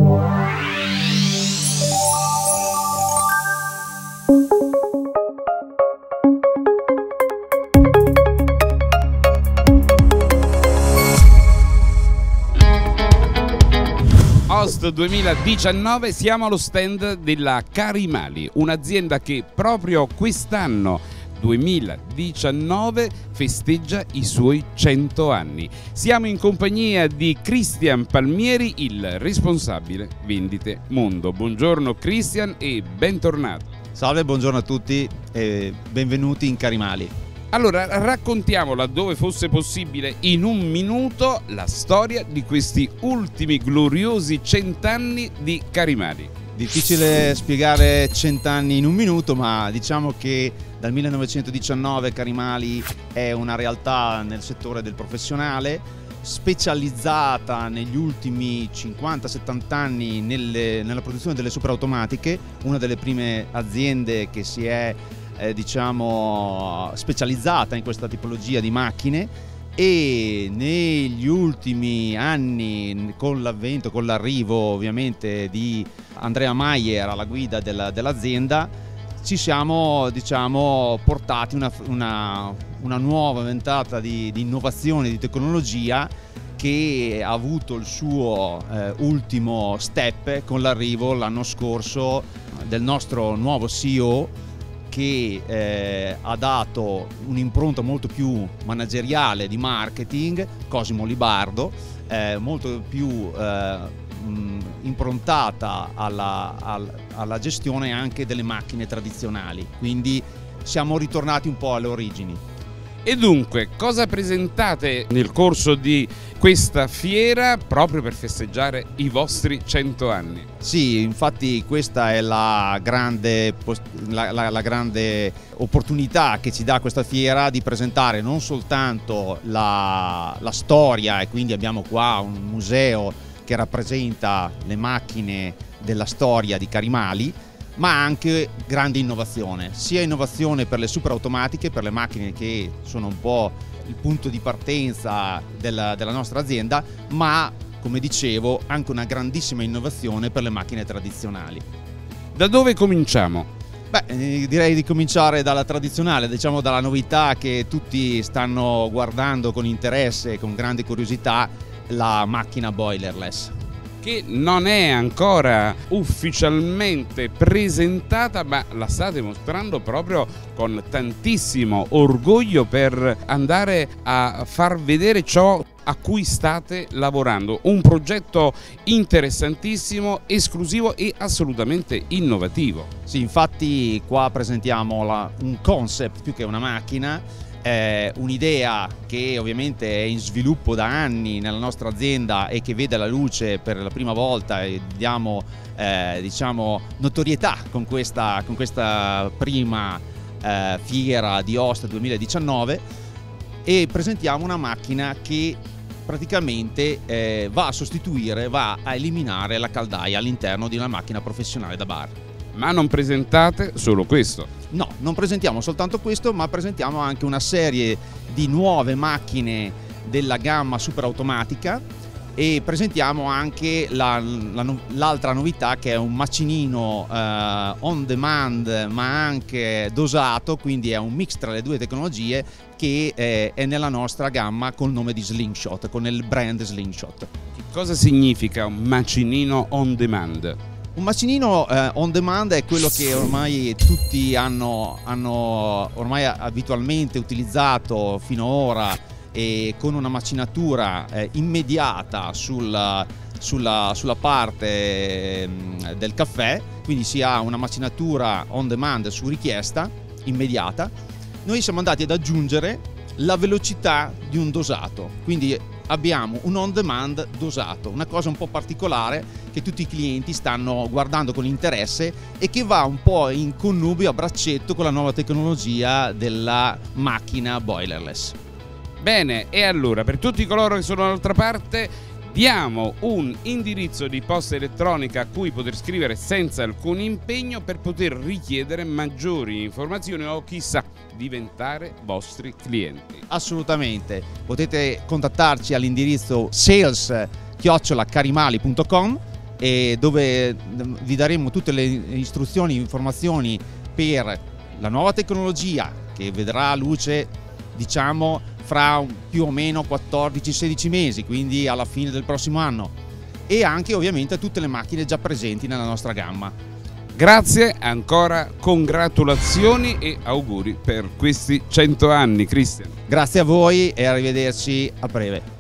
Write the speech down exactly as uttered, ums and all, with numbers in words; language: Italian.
Host duemiladiciannove, siamo allo stand della Carimali, un'azienda che proprio quest'anno duemiladiciannove festeggia i suoi cento anni. Siamo in compagnia di Cristian Palmieri, il responsabile vendite mondo. Buongiorno Cristian e bentornato. Salve, buongiorno a tutti e benvenuti in Carimali. Allora, raccontiamo, laddove fosse possibile, in un minuto la storia di questi ultimi gloriosi cent'anni di Carimali. Difficile spiegare cent'anni in un minuto, ma diciamo che dal millenovecentodiciannove Carimali è una realtà nel settore del professionale, specializzata negli ultimi cinquanta settanta anni nelle, nella produzione delle superautomatiche, una delle prime aziende che si è Eh, diciamo specializzata in questa tipologia di macchine, e negli ultimi anni, con l'avvento, con l'arrivo ovviamente di Andrea Maier alla guida della, dell'azienda, ci siamo diciamo portati una, una, una nuova ventata di, di innovazione, di tecnologia, che ha avuto il suo eh, ultimo step con l'arrivo l'anno scorso del nostro nuovo C E O, che eh, ha dato un'impronta molto più manageriale di marketing, Cosimo Libardo, eh, molto più eh, mh, improntata alla, al, alla gestione anche delle macchine tradizionali, quindi siamo ritornati un po' alle origini. E dunque, cosa presentate nel corso di questa fiera proprio per festeggiare i vostri cento anni? Sì, infatti questa è la grande, la, la, la grande opportunità che ci dà questa fiera, di presentare non soltanto la, la storia, e quindi abbiamo qua un museo che rappresenta le macchine della storia di Carimali, ma anche grande innovazione, sia innovazione per le superautomatiche, per le macchine che sono un po' il punto di partenza della, della nostra azienda, ma come dicevo anche una grandissima innovazione per le macchine tradizionali. Da dove cominciamo? Beh, direi di cominciare dalla tradizionale, diciamo dalla novità che tutti stanno guardando con interesse e con grande curiosità, la macchina boilerless, che non è ancora ufficialmente presentata, ma la state mostrando proprio con tantissimo orgoglio per andare a far vedere ciò a cui state lavorando. Un progetto interessantissimo, esclusivo e assolutamente innovativo. Sì, infatti qua presentiamo la, un concept più che una macchina. È un'idea che ovviamente è in sviluppo da anni nella nostra azienda e che vede la luce per la prima volta, e diamo eh, diciamo notorietà con questa, con questa prima eh, fiera di Host duemiladiciannove, e presentiamo una macchina che praticamente eh, va a sostituire, va a eliminare la caldaia all'interno di una macchina professionale da bar. Ma non presentate solo questo? No, non presentiamo soltanto questo, ma presentiamo anche una serie di nuove macchine della gamma superautomatica, e presentiamo anche l'altra la, novità, che è un macinino eh, on demand ma anche dosato, quindi è un mix tra le due tecnologie, che eh, è nella nostra gamma col nome di Slingshot, con il brand Slingshot. Che cosa significa un macinino on demand? Un macinino eh, on demand è quello che ormai tutti hanno, hanno ormai abitualmente utilizzato finora, e con una macinatura eh, immediata sul, sulla, sulla parte eh, del caffè, quindi si ha una macinatura on demand su richiesta immediata. Noi siamo andati ad aggiungere la velocità di un dosato, quindi abbiamo un on demand dosato, una cosa un po' particolare che tutti i clienti stanno guardando con interesse e che va un po' in connubio, a braccetto con la nuova tecnologia della macchina boilerless. Bene, e allora per tutti coloro che sono dall'altra parte diamo un indirizzo di posta elettronica a cui poter scrivere senza alcun impegno per poter richiedere maggiori informazioni o chissà diventare vostri clienti. Assolutamente, potete contattarci all'indirizzo sales chiocciola carimali punto com e dove vi daremo tutte le istruzioni, informazioni per la nuova tecnologia che vedrà luce, diciamo, fra più o meno quattordici sedici mesi, quindi alla fine del prossimo anno, e anche ovviamente tutte le macchine già presenti nella nostra gamma. Grazie, ancora congratulazioni e auguri per questi cento anni, Cristian. Grazie a voi e arrivederci a breve.